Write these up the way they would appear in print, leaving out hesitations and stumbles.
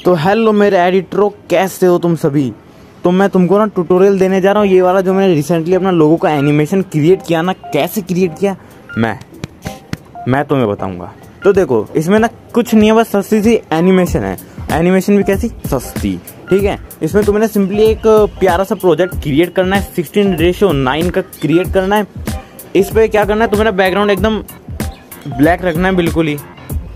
तो हेलो मेरे एडिटरों, कैसे हो तुम सभी। तो मैं तुमको ना ट्यूटोरियल देने जा रहा हूँ। ये वाला जो मैंने रिसेंटली अपना लोगों का एनिमेशन क्रिएट किया ना, कैसे क्रिएट किया मैं तुम्हें बताऊंगा। तो देखो, इसमें ना कुछ नहीं है, बस सस्ती सी एनिमेशन है। एनिमेशन भी कैसी सस्ती, ठीक है। इसमें तुम्हें ना सिंपली एक प्यारा सा प्रोजेक्ट क्रिएट करना है, 16:9 का क्रिएट करना है। इस पर क्या करना है, तुम्हें ना बैकग्राउंड एकदम ब्लैक रखना है, बिल्कुल ही,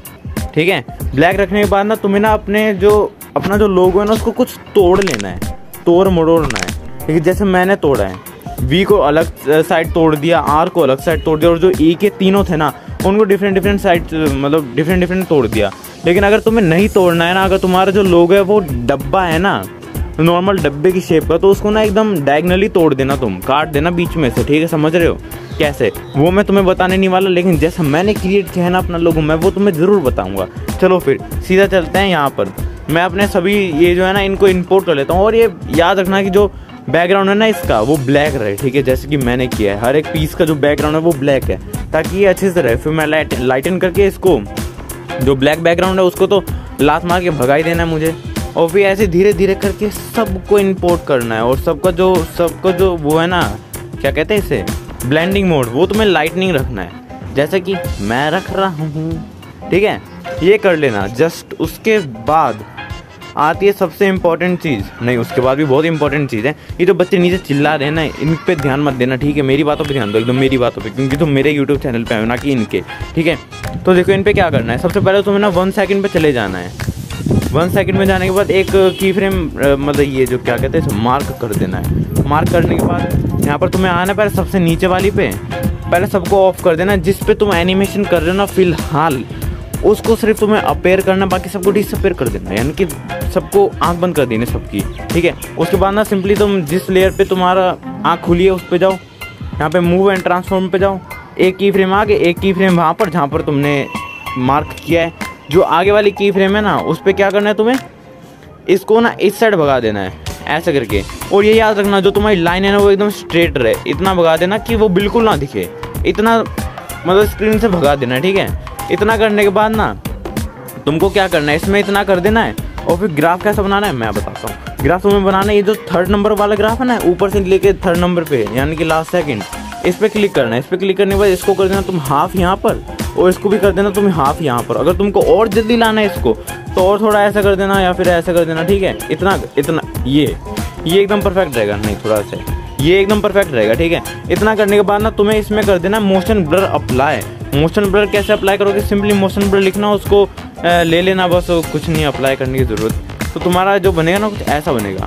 ठीक है। ब्लैक रखने के बाद ना तुम्हें ना अपना जो लोगो है ना, उसको कुछ तोड़ लेना है, तोड़ मरोड़ना है, ठीक है। जैसे मैंने तोड़ा है, वी को अलग साइड तोड़ दिया, आर को अलग साइड तोड़ दिया, और जो ई के तीनों थे ना, उनको डिफरेंट साइड, मतलब डिफरेंट तोड़ दिया। लेकिन अगर तुम्हें नहीं तोड़ना है ना, अगर तुम्हारा जो लोगो है वो डब्बा है ना, नॉर्मल डब्बे की शेप का, तो उसको ना एकदम डायगनली तोड़ देना, तुम काट देना बीच में से, ठीक है। समझ रहे हो कैसे, वो मैं तुम्हें बताने नहीं वाला, लेकिन जैसा मैंने क्रिएट किया है ना अपना लोगो, मैं वो तुम्हें ज़रूर बताऊंगा। चलो फिर सीधा चलते हैं। यहाँ पर मैं अपने सभी ये जो है ना, इनको इंपोर्ट कर लेता हूँ। और ये याद रखना कि जो बैकग्राउंड है ना इसका, वो ब्लैक रहे, ठीक है। जैसे कि मैंने किया है, हर एक पीस का जो बैकग्राउंड है वो ब्लैक है, ताकि ये अच्छे से रहे। फिर मैं लाइटन करके इसको, जो ब्लैक बैकग्राउंड है उसको तो लात मार के भगा ही देना है मुझे। और फिर ऐसे धीरे धीरे करके सबको इंपोर्ट करना है। और सबका जो वो है ना, क्या कहते हैं इसे, ब्लेंडिंग मोड, वो तुम्हें लाइटनिंग रखना है, जैसे कि मैं रख रहा हूँ, ठीक है। ये कर लेना। जस्ट उसके बाद आती है सबसे इम्पोर्टेंट चीज़, नहीं उसके बाद भी बहुत इंपॉर्टेंट चीज़ है। ये जो बच्चे नीचे चिल्ला रहे हैं ना, इन पे ध्यान मत देना, ठीक है। मेरी बातों पे ध्यान दो, एकदम मेरी बातों पे, क्योंकि तुम मेरे यूट्यूब चैनल पे हो ना कि इनके, ठीक है। तो देखो, इन पे क्या करना है, सबसे पहले तुम्हें ना 1 सेकंड पे चले जाना है। 1 सेकंड में जाने के बाद एक की फ्रेम, मतलब ये जो क्या कहते हैं, मार्क कर देना है। मार्क करने के बाद यहाँ पर तुम्हें आना है, पहले सबसे नीचे वाली पे पहले सबको ऑफ कर देना। जिस पे तुम एनिमेशन कर रहे हो ना फिलहाल, उसको सिर्फ तुम्हें अपेयर करना, बाकी सबको डिसअपेयर कर देना, यानी कि सबको आंख बंद कर देनी सबकी, ठीक है। उसके बाद ना सिंपली तुम जिस लेयर पे तुम्हारा आंख खुली है उस पे जाओ, यहाँ पे मूव एंड ट्रांसफॉर्म पे जाओ। एक की फ्रेम आगे, एक की फ्रेम वहाँ पर जहाँ पर तुमने मार्क किया है। जो आगे वाली की फ्रेम है ना, उस पर क्या करना है तुम्हें, इसको ना इस साइड भगा देना है, ऐसे करके। और ये याद रखना, जो तुम्हारी लाइन है ना वो एकदम स्ट्रेट रहे, इतना भगा देना कि वो बिल्कुल ना दिखे, इतना मतलब स्क्रीन से भगा देना, ठीक है। इतना करने के बाद ना तुमको क्या करना है, इसमें इतना कर देना है। और फिर ग्राफ कैसा बनाना है मैं बताता हूँ। ग्राफ तुम्हें बनाना है, ये जो 3rd नंबर वाला ग्राफ है ना, ऊपर से लेके 3rd नंबर पे, यानी कि लास्ट सेकंड, इस पर क्लिक करना है। इस पर क्लिक करने के बाद इसको कर देना तुम हाफ यहाँ पर, और इसको भी कर देना तुम हाफ यहाँ पर। अगर तुमको और जल्दी लाना है इसको, तो और थोड़ा ऐसा कर देना, या फिर ऐसा कर देना, ठीक है। इतना ये एकदम परफेक्ट रहेगा, नहीं थोड़ा सा ये एकदम परफेक्ट रहेगा, ठीक है। इतना करने के बाद ना तुम्हें इसमें कर देना motion blur apply. Motion blur कैसे अप्लाई करोगे, सिंपली मोशन ब्लर लिखना, उसको ले लेना, बस कुछ नहीं अप्लाई करने की ज़रूरत। तो तुम्हारा जो बनेगा ना कुछ ऐसा बनेगा,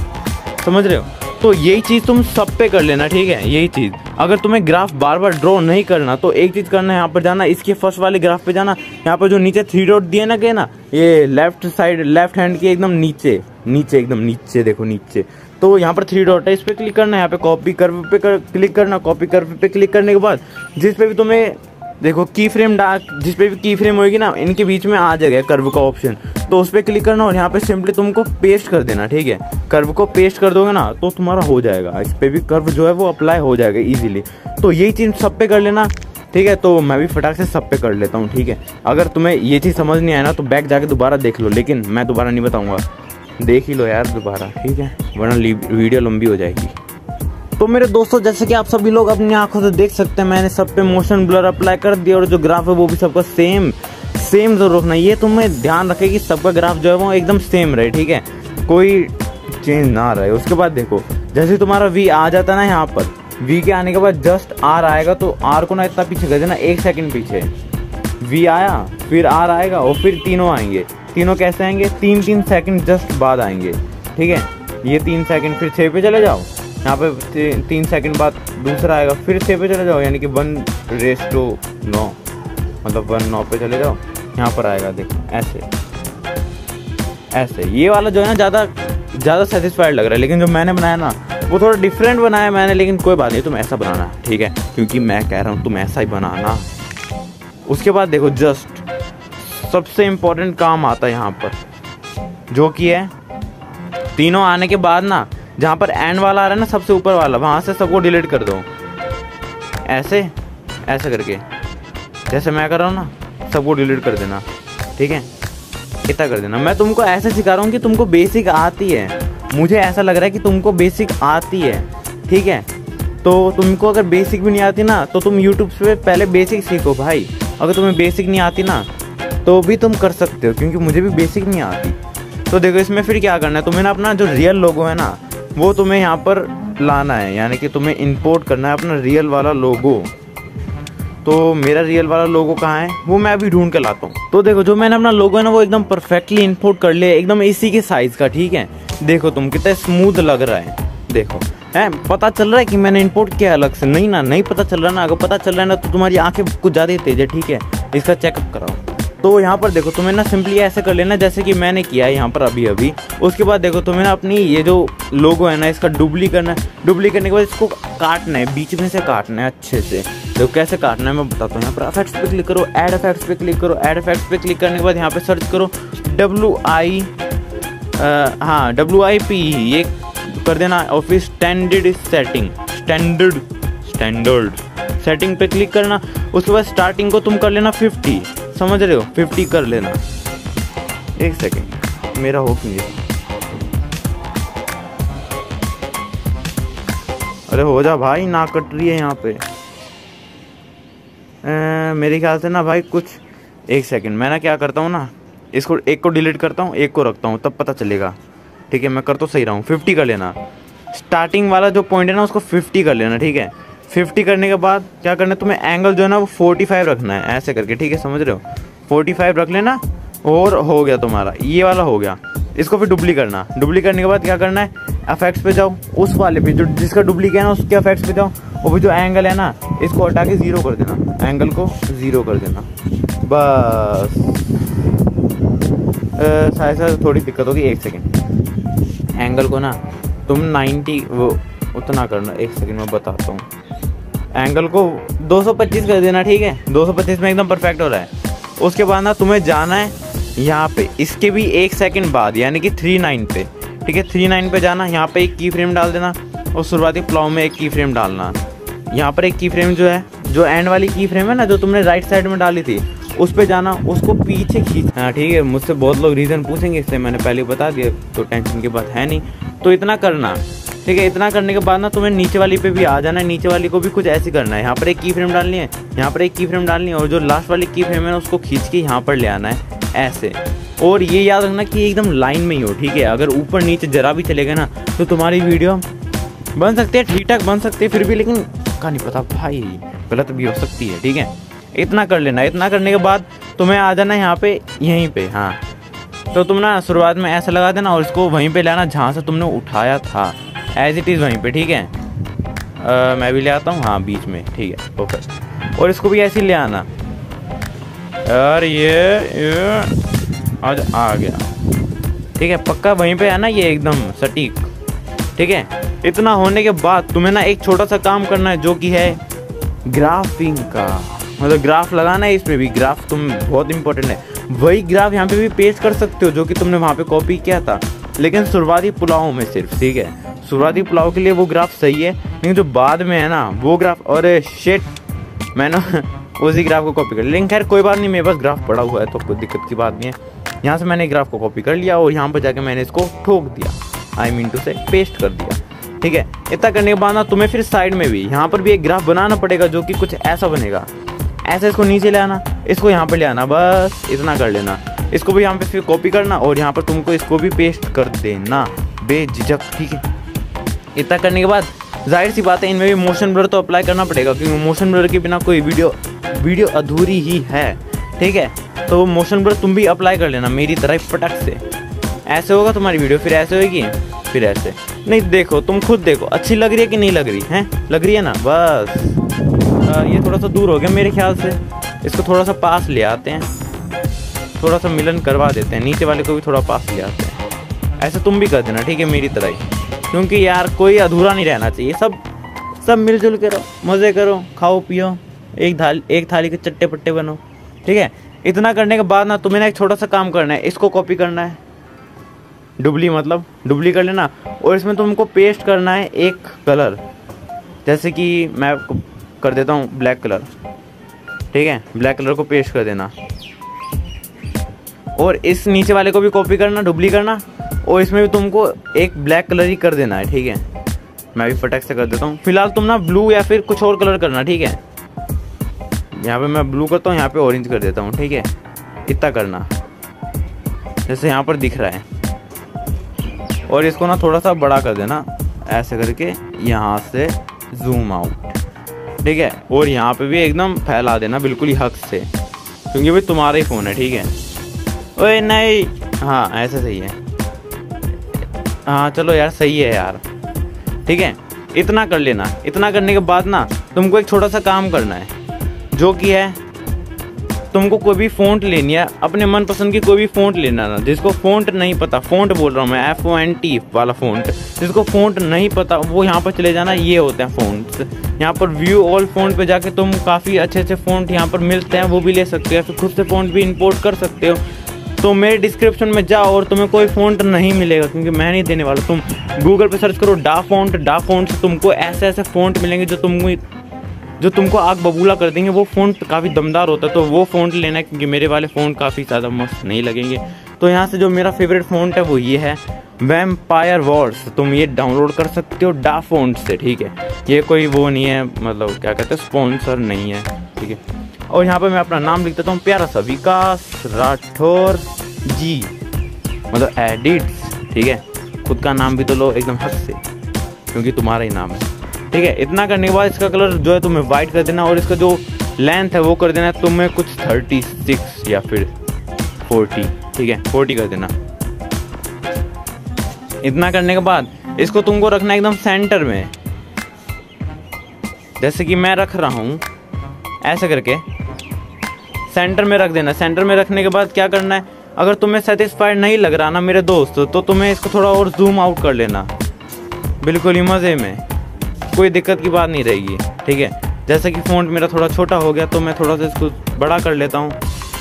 समझ रहे हो। तो यही चीज़ तुम सब पे कर लेना, ठीक है। यही चीज़, अगर तुम्हें ग्राफ बार बार ड्रॉ नहीं करना, तो एक चीज़ करना है, यहाँ पर जाना, इसके फर्स्ट वाले ग्राफ पे जाना। यहाँ पर जो नीचे 3 डॉट दिए ना, क्या ना, ये लेफ्ट साइड, लेफ्ट हैंड के एकदम नीचे एकदम नीचे, देखो नीचे, तो यहाँ पर 3 डॉट है, इस पर क्लिक करना है। यहाँ पे कॉपी कर्व पे क्लिक करना, कॉपी कर्व पे क्लिक करने के बाद जिस पे भी तुम्हें देखो की फ्रेम जिस पे भी की फ्रेम होगी ना, इनके बीच में आ जाएगा कर्व का ऑप्शन, तो उस पर क्लिक करना और यहाँ पे सिंपली तुमको पेस्ट कर देना, ठीक है। कर्व को पेस्ट कर दोगे ना तो तुम्हारा हो जाएगा, इस पर भी कर्व जो है वो अप्लाई हो जाएगा इजीली। तो यही चीज़ सब पे कर लेना, ठीक है। तो मैं भी फटाक से सब पे कर लेता हूँ, ठीक है। अगर तुम्हें ये चीज़ समझ नहीं आया ना, तो बैक जाके दोबारा देख लो, लेकिन मैं दोबारा नहीं बताऊँगा, देख ही लो यार दोबारा, ठीक है, वरना वीडियो लंबी हो जाएगी। तो मेरे दोस्तों, जैसे कि आप सभी लोग अपनी आंखों से देख सकते हैं, मैंने सब पे मोशन ब्लर अप्लाई कर दिया, और जो ग्राफ है वो भी सबका सेम जरूर रखना। ये तुम्हें ध्यान रखे कि सबका ग्राफ जो है वो एकदम सेम रहे, ठीक है, कोई चेंज ना रहे। उसके बाद देखो, जैसे तुम्हारा वी आ जाता है ना, यहाँ पर वी के आने के बाद जस्ट आर आएगा, तो आर को ना इतना पीछे कर देना, 1 सेकंड पीछे। वी आया, फिर आर आएगा, और फिर तीनों आएंगे। तीनों कैसे आएंगे, 3 सेकंड जस्ट बाद आएंगे, ठीक है। ये 3 सेकंड, फिर 6 पे चले जाओ, यहाँ पे 3 सेकंड बाद दूसरा आएगा, फिर 6 पे चले जाओ, यानी कि 1:9, मतलब 1:9 पे चले जाओ, यहाँ पर आएगा, देखो ऐसे। ये वाला जो है ना ज़्यादा सेटिस्फाइड लग रहा है, लेकिन जो मैंने बनाया ना वो थोड़ा डिफरेंट बनाया मैंने, लेकिन कोई बात नहीं, तुम ऐसा बनाना, ठीक है, क्योंकि मैं कह रहा हूँ तुम ऐसा ही बनाना। उसके बाद देखो, जस्ट सबसे इम्पोर्टेंट काम आता है यहाँ पर, जो कि है तीनों आने के बाद ना, जहाँ पर एंड वाला आ रहा है ना, सबसे ऊपर वाला, वहाँ से सबको डिलीट कर दो, ऐसे करके, जैसे मैं कर रहा हूँ ना, सबको डिलीट कर देना, ठीक है। इतना कर देना। मैं तुमको ऐसे सिखा रहा हूँ कि तुमको बेसिक आती है, मुझे ऐसा लग रहा है कि तुमको बेसिक आती है, ठीक है। तो तुमको अगर बेसिक भी नहीं आती ना तो तुम यूट्यूब पे पहले बेसिक सीखो भाई। अगर तुम्हें बेसिक नहीं आती ना तो भी तुम कर सकते हो, क्योंकि मुझे भी बेसिक नहीं आती। तो देखो इसमें फिर क्या करना है, तुम्हें ना अपना जो रियल लोगो है ना वो तुम्हें यहाँ पर लाना है, यानी कि तुम्हें इंपोर्ट करना है अपना रियल वाला लोगो। तो मेरा रियल वाला लोगो कहाँ है वो मैं अभी ढूंढ के लाता हूँ। तो देखो जो मैंने अपना लोगो है ना वो एकदम परफेक्टली इंपोर्ट कर लिया, एकदम इसी के साइज़ का, ठीक है। देखो तुम कितना स्मूथ लग रहा है, देखो है, पता चल रहा है कि मैंने इंपोर्ट किया अलग से? नहीं ना, नहीं पता चल रहा ना। अगर पता चल रहा है ना तो तुम्हारी आंखें कुछ ज़्यादा ही तेज है, ठीक है। इसका चेकअप कराओ। तो यहाँ पर देखो तुम्हें ना सिंपली ऐसे कर लेना जैसे कि मैंने किया है यहाँ पर अभी। उसके बाद देखो तुम्हें ना अपनी ये जो लोगो है ना इसका डुप्ली करना है। डुप्ली करने के बाद इसको काटना है, बीच में से काटना है अच्छे से। तो कैसे काटना है मैं बताता हूँ। यहाँ पर इफेक्ट्स पे क्लिक करो, ऐड इफेक्ट्स पे क्लिक करो। ऐड इफेक्ट्स पे क्लिक करने के बाद यहाँ पे सर्च करो WIP, ये कर देना। और फिर स्टैंडर्ड सेटिंग पे क्लिक करना। उसके बाद स्टार्टिंग को तुम कर लेना 50, समझ रहे हो, 50 कर लेना। एक सेकेंड मेरा हो नहीं है, अरे हो जा भाई, ना कट रही है यहाँ पे। मेरे ख्याल से ना भाई कुछ, एक सेकेंड मैं ना क्या करता हूँ ना, इसको एक को डिलीट करता हूँ, एक को रखता हूँ, तब पता चलेगा, ठीक है। मैं कर तो सही रहा हूँ। 50 कर लेना, स्टार्टिंग वाला जो पॉइंट है ना उसको 50 कर लेना, ठीक है। 50 करने के बाद क्या करना है, तुम्हें एंगल जो है ना वो 45 रखना है, ऐसे करके, ठीक है, समझ रहे हो। 45 रख लेना और हो गया तुम्हारा, ये वाला हो गया। इसको फिर डुप्ली करना। डुप्ली करने के बाद क्या करना है, इफेक्ट्स पे जाओ, उस वाले पे जो जिसका डुप्ली किया ना उसके इफेक्ट्स पे जाओ। और जो एंगल है ना इसको हटा के 0 कर देना, एंगल को 0 कर देना बस। शायद थोड़ी दिक्कत होगी, एक सेकेंड। एंगल को ना तुम 90 वो उतना करना, एक सेकेंड मैं बताता हूँ। एंगल को 225 कर देना, ठीक है। 225 में एकदम परफेक्ट हो रहा है। उसके बाद ना तुम्हें जाना है यहाँ पे, इसके भी 1 सेकंड बाद, यानी कि 39 पे, ठीक है। 39 पे जाना, यहाँ पे एक की फ्रेम डाल देना और शुरुआती प्लाव में एक की फ्रेम डालना। यहाँ पर एक की फ्रेम जो है, जो एंड वाली की फ्रेम है ना जो तुमने राइट साइड में डाली थी, उस पे जाना, उसको पीछे खींच। हाँ ठीक है, मुझसे बहुत लोग रीज़न पूछेंगे, इससे मैंने पहले बता दिया, तो टेंशन की बात है नहीं। तो इतना करना, ठीक है। इतना करने के बाद ना तुम्हें नीचे वाली पे भी आ जाना है, नीचे वाली को भी कुछ ऐसे करना है। यहाँ पर एक की फ्रेम डालनी है, यहाँ पर एक की फ्रेम डालनी है, और जो लास्ट वाली की फ्रेम है ना उसको खींच के यहाँ पर ले आना है ऐसे। और ये याद रखना कि एकदम लाइन में ही हो, ठीक है। अगर ऊपर नीचे जरा भी चलेगा ना तो तुम्हारी वीडियो बन सकती है, ठीक ठाक बन सकती है फिर भी, लेकिन का नहीं पता भाई, गलत भी हो सकती है, ठीक है। इतना कर लेना। इतना करने के बाद तुम्हें आ जाना यहाँ पे, यहीं पे। हाँ तो तुम ना शुरुआत में ऐसा लगा देना और इसको वहीं पे लाना जहाँ से तुमने उठाया था, एज इट इज़ वहीं पे, ठीक है। मैं भी ले आता हूँ, हाँ बीच में, ठीक है, परफेक्ट। और इसको भी ऐसे ही ले आना यार, ये आज आ गया, ठीक है। पक्का वहीं पे है ना ये, एकदम सटीक, ठीक है। इतना होने के बाद तुम्हें ना एक छोटा सा काम करना है जो कि है ग्राफिंग का, मतलब ग्राफ लगाना है। इसमें भी ग्राफ तुम बहुत इंपॉर्टेंट है। वही ग्राफ यहाँ पे भी पेस्ट कर सकते हो जो कि तुमने वहाँ पे कॉपी किया था, लेकिन शुरुआती पुलाव में सिर्फ, ठीक है। शुरुआती पुलाव के लिए वो ग्राफ सही है, लेकिन जो बाद में है ना वो ग्राफ, और शिट मैंने उसी ग्राफ को कॉपी कर लिया। लेकिन खैर कोई बात नहीं, मेरे पास ग्राफ पड़ा हुआ है तो कोई दिक्कत की बात नहीं है। यहाँ से मैंने ग्राफ को कॉपी कर लिया और यहाँ पर जाके मैंने इसको ठोक दिया, आई मीन टू से पेस्ट कर दिया, ठीक है। इतना करने के बाद ना तुम्हें फिर साइड में भी, यहाँ पर भी एक ग्राफ बनाना पड़ेगा जो कि कुछ ऐसा बनेगा। ऐसे इसको नीचे ले आना, इसको यहाँ पर ले आना, बस इतना कर लेना। इसको भी यहाँ पे फिर कॉपी करना और यहाँ पर तुमको इसको भी पेस्ट कर देना बेझिझक, ठीक है। इतना करने के बाद जाहिर सी बात है इनमें भी मोशन ब्लर तो अप्लाई करना पड़ेगा, क्योंकि मोशन ब्लर के बिना कोई वीडियो अधूरी ही है, ठीक है। तो मोशन ब्लर तुम भी अप्लाई कर लेना मेरी तरह फटक से। ऐसे होगा तुम्हारी वीडियो, फिर ऐसे होगी, फिर ऐसे। नहीं देखो, तुम खुद देखो अच्छी लग रही है कि नहीं लग रही है, लग रही है ना, बस। ये थोड़ा सा दूर हो गया मेरे ख्याल से, इसको थोड़ा सा पास ले आते हैं, थोड़ा सा मिलन करवा देते हैं, नीचे वाले को भी थोड़ा पास ले आते हैं। ऐसे तुम भी कर देना, ठीक है, मेरी तरह ही, क्योंकि यार कोई अधूरा नहीं रहना चाहिए। सब मिलजुल के रहो, मज़े करो, खाओ पियो, एक थाली के चट्टे पट्टे बनो, ठीक है। इतना करने के बाद ना तुम्हें ना एक छोटा सा काम करना है, इसको कॉपी करना है, डुप्ली कर लेना, और इसमें तुमको पेस्ट करना है एक कलर, जैसे कि मैं कर देता हूँ ब्लैक कलर, ठीक है। ब्लैक कलर को पेस्ट कर देना और इस नीचे वाले को भी कॉपी करना, डुप्ली करना, और इसमें भी तुमको एक ब्लैक कलर ही कर देना है, ठीक है। मैं भी फटाक से कर देता हूँ। फिलहाल तुम ना ब्लू या फिर कुछ और कलर करना, ठीक है। यहाँ पे मैं ब्लू करता हूँ, यहाँ पे ऑरेंज कर देता हूँ, ठीक है। इतना करना जैसे यहाँ पर दिख रहा है, और इसको ना थोड़ा सा बड़ा कर देना ऐसे करके, यहाँ से जूम आउट, ठीक है। और यहाँ पे भी एकदम फैला देना बिल्कुल ही हक से, क्योंकि भाई तुम्हारा ही फ़ोन है, ठीक है। ओए नहीं, हाँ ऐसे सही है, हाँ चलो यार सही है यार, ठीक है। इतना कर लेना। इतना करने के बाद ना तुमको एक छोटा सा काम करना है, जो कि है तुमको कोई भी फ़ॉन्ट लेनी है, अपने मनपसंद की कोई भी फ़ॉन्ट लेना ना। जिसको फ़ॉन्ट नहीं पता, फ़ॉन्ट बोल रहा हूँ मैं, FONT वाला फ़ॉन्ट, जिसको फ़ॉन्ट नहीं पता वो यहाँ पर चले जाना। ये होते हैं फ़ॉन्ट्स। यहाँ पर व्यू ऑल फ़ॉन्ट पे जाके तुम काफ़ी अच्छे अच्छे फ़ॉन्ट यहाँ पर मिलते हैं, वो भी ले सकते हो, फिर खुद से फ़ॉन्ट भी इंपोर्ट कर सकते हो। तो मेरे डिस्क्रिप्शन में जाओ और तुम्हें कोई फ़ॉन्ट नहीं मिलेगा, क्योंकि मैं नहीं देने वाला। तुम गूगल पे सर्च करो डा फ़ॉन्ट से तुमको ऐसे ऐसे फ़ॉन्ट मिलेंगे जो तुमको आग बबूला कर देंगे। वो फ़ॉन्ट काफ़ी दमदार होता है, तो वो फ़ॉन्ट लेना है, क्योंकि मेरे वाले फ़ॉन्ट काफ़ी ज़्यादा मस्त नहीं लगेंगे। तो यहाँ से जो मेरा फेवरेट फ़ॉन्ट है वो ये है, वैम्पायर वॉर्स। तुम ये डाउनलोड कर सकते हो डा फ़ॉन्ट से, ठीक है। ये कोई वो नहीं है, मतलब क्या कहते हैं, स्पॉन्सर नहीं है, ठीक है। और यहाँ पर मैं अपना नाम लिख देता हूँ, प्यारा सा विकास राठौर जी, मतलब एडिट्स, ठीक है। खुद का नाम भी तो लो एकदम हक से, क्योंकि तुम्हारा ही नाम है, ठीक है। इतना करने के बाद इसका कलर जो है तुम्हें वाइट कर देना, और इसका जो लेंथ है वो कर देना है तुम्हें कुछ 36 या फिर 40, ठीक है, 40 कर देना। इतना करने के बाद इसको तुमको रखना एकदम सेंटर में, जैसे कि मैं रख रहा हूँ, ऐसे करके सेंटर में रख देना। सेंटर में रखने के बाद क्या करना है, अगर तुम्हें सेटिस्फाइड नहीं लग रहा ना मेरे दोस्त, तो तुम्हें इसको थोड़ा और जूम आउट कर लेना, बिल्कुल ही मज़े में, कोई दिक्कत की बात नहीं रहेगी, ठीक है। जैसे कि फ़ॉन्ट मेरा थोड़ा छोटा हो गया, तो मैं थोड़ा सा इसको बड़ा कर लेता हूँ।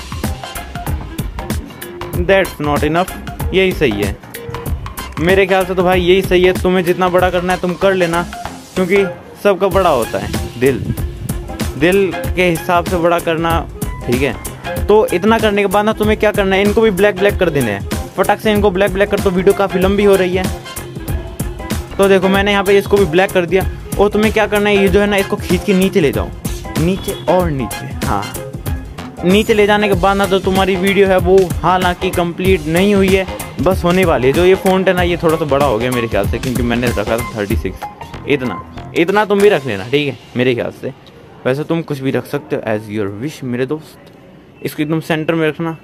दैट्स नॉट इनफ, यही सही है मेरे ख्याल से। तो भाई यही सही है, तुम्हें जितना बड़ा करना है तुम कर लेना, क्योंकि सबका बड़ा होता है दिल के हिसाब से बड़ा करना, ठीक है। तो इतना करने के बाद ना तुम्हें क्या करना है, इनको भी ब्लैक कर देने हैं, फटाक से इनको ब्लैक कर। तो वीडियो काफ़ी लंबी हो रही है, तो देखो मैंने यहाँ पे इसको भी ब्लैक कर दिया। और तुम्हें क्या करना है, ये जो है ना इसको खींच के नीचे ले जाओ, नीचे और नीचे, हाँ नीचे ले जाने के बाद ना तो तुम्हारी वीडियो है वो हालांकि कंप्लीट नहीं हुई है, बस होने वाली है। जो ये फ़ॉन्ट है ना ये थोड़ा सा बड़ा हो गया मेरे ख्याल से, क्योंकि मैंने रखा था 36। इतना तुम भी रख लेना, ठीक है, मेरे ख्याल से। वैसे तुम कुछ भी रख सकते हो, एज योर विश मेरे दोस्त। इसको एकदम सेंटर में रखना,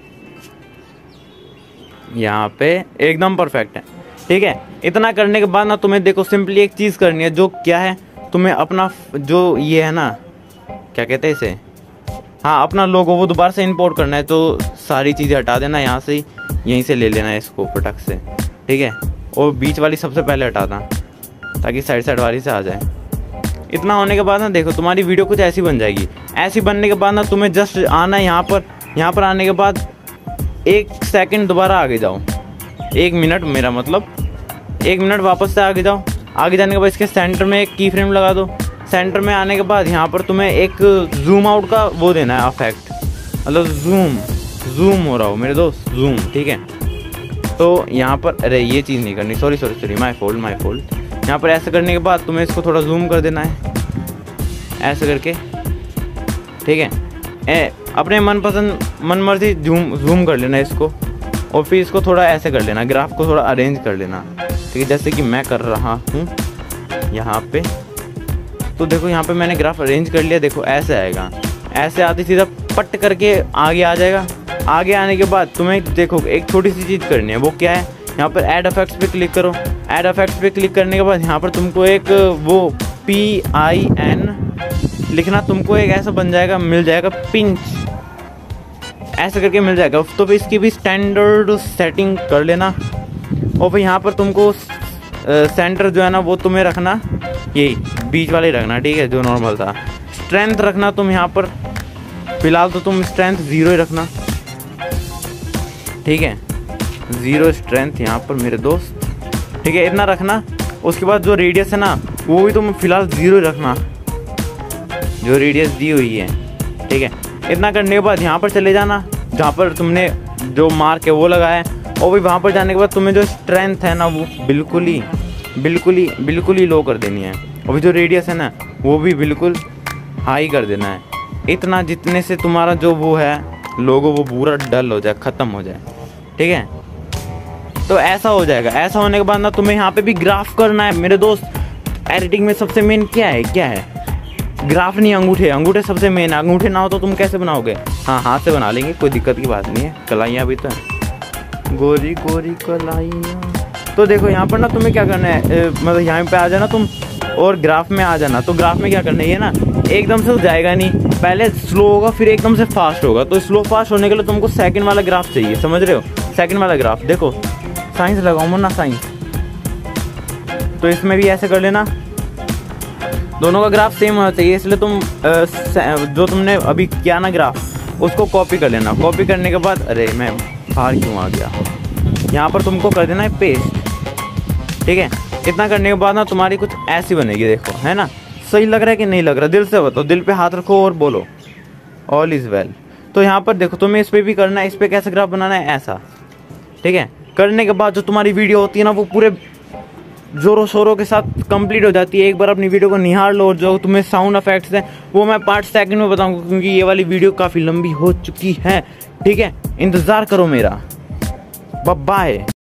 यहाँ पे एकदम परफेक्ट है, ठीक है। इतना करने के बाद ना तुम्हें देखो सिंपली एक चीज़ करनी है, जो क्या है, तुम्हें अपना जो ये है ना, क्या कहते हैं इसे, हाँ अपना लोगो, वो दोबारा से इंपोर्ट करना है। तो सारी चीज़ें हटा देना यहाँ से, यहीं से ले लेना है इसको फटक से, ठीक है। और बीच वाली सबसे पहले हटाना, ताकि साइड वाली से आ जाए। इतना होने के बाद ना देखो तुम्हारी वीडियो कुछ ऐसी बन जाएगी। ऐसी बनने के बाद ना तुम्हें जस्ट आना है यहाँ पर आने के बाद 1 सेकंड दोबारा आगे जाओ, 1 मिनट, मेरा मतलब 1 मिनट वापस से आगे जाओ। आगे जाने के बाद इसके सेंटर में एक की फ्रेम लगा दो। सेंटर में आने के बाद यहाँ पर तुम्हें एक जूम आउट का वो देना है इफेक्ट, मतलब जूम हो रहा हो मेरे दोस्त, जूम, ठीक है। तो यहाँ पर अरे ये चीज़ नहीं करनी, सॉरी, माय फॉल्ट। यहाँ पर ऐसे करने के बाद तुम्हें इसको थोड़ा जूम कर देना है, ऐसे करके, ठीक है। अपने मन मर्जी जूम कर लेना इसको, और फिर इसको थोड़ा ऐसे कर लेना, ग्राफ को थोड़ा अरेंज कर लेना, ठीक है, जैसे कि मैं कर रहा हूँ यहाँ पे। तो देखो यहाँ पे मैंने ग्राफ अरेंज कर लिया, देखो ऐसे आएगा, ऐसे आते सीधा पट करके आगे आ जाएगा। आगे आने के बाद तुम्हें देखो एक छोटी सी चीज़ करनी है, वो क्या है, यहाँ पर ऐड इफेक्ट्स पे क्लिक करो। ऐड इफेक्ट्स पे क्लिक करने के बाद यहाँ पर तुमको एक वो PIN लिखना, तुमको एक ऐसा बन जाएगा, मिल जाएगा पिंच, ऐसे करके मिल जाएगा। तो फिर इसकी भी स्टैंडर्ड सेटिंग कर लेना। और फिर यहाँ पर तुमको सेंटर जो है ना वो तुम्हें रखना, यही बीच वाले रखना, ठीक है, जो नॉर्मल था। स्ट्रेंथ रखना तुम यहाँ पर, फिलहाल तो तुम स्ट्रेंथ 0 ही रखना, ठीक है, 0 स्ट्रेंथ यहाँ पर मेरे दोस्त, ठीक है, इतना रखना। उसके बाद जो रेडियस है ना वो भी तुम फिलहाल 0 ही रखना, जो रेडियस दी हुई है, ठीक है। इतना करने के बाद यहाँ पर चले जाना, जहाँ पर तुमने जो मार्क है वो लगा है, और भी वहाँ पर जाने के बाद तुम्हें जो स्ट्रेंथ है ना वो बिल्कुल ही लो कर देनी है, और जो रेडियस है ना वो भी बिल्कुल हाई कर देना है, इतना जितने से तुम्हारा जो वो है लोगो वो पूरा डल हो जाए, ख़त्म हो जाए। ठीक है, तो ऐसा हो जाएगा। ऐसा होने के बाद ना तुम्हें यहाँ पे भी ग्राफ करना है मेरे दोस्त। एडिटिंग में सबसे मेन क्या है? ग्राफ नहीं, अंगूठे सबसे मेन है। अंगूठे ना हो तो तुम कैसे बनाओगे? हाँ, हाथ से बना लेंगे, कोई दिक्कत की बात नहीं है। कलाइयाँ भी तो है, गोरी गोरी कलाइयाँ। तो देखो यहाँ पर ना तुम्हें क्या करना है, मतलब यहाँ पे आ जाना तुम और ग्राफ में आ जाना। तो ग्राफ में क्या करना है, ये ना एकदम से तो जाएगा नहीं, पहले स्लो होगा फिर एकदम से फास्ट होगा। तो स्लो फास्ट होने के लिए तुमको सेकंड वाला ग्राफ चाहिए, समझ रहे हो? सेकंड वाला ग्राफ देखो, साइंस लगाओ ना साइंस। तो इसमें भी ऐसे कर लेना, दोनों का ग्राफ सेम होना चाहिए, इसलिए तुम जो तुमने अभी किया ना ग्राफ उसको कॉपी कर लेना। कॉपी करने के बाद, अरे मैं बाहर क्यों आ गया, यहाँ पर तुमको कर देना है पेस्ट। ठीक है, इतना करने के बाद ना तुम्हारी कुछ ऐसी बनेगी, देखो है ना? सही लग रहा है कि नहीं लग रहा? दिल से बताओ, दिल पे हाथ रखो और बोलो ऑल इज़ वेल। तो यहाँ पर देखो तुम्हें इस पर भी करना है, इस पर कैसे ग्राफ बनाना है, ऐसा। ठीक है, करने के बाद जो तुम्हारी वीडियो होती है ना वो पूरे जोरों शोरों के साथ कंप्लीट हो जाती है। एक बार अपनी वीडियो को निहार लो, और जो तुम्हें साउंड इफेक्ट्स हैं वो मैं पार्ट सेकंड में बताऊंगा, क्योंकि ये वाली वीडियो काफ़ी लंबी हो चुकी है। ठीक है, इंतज़ार करो मेरा। बाय।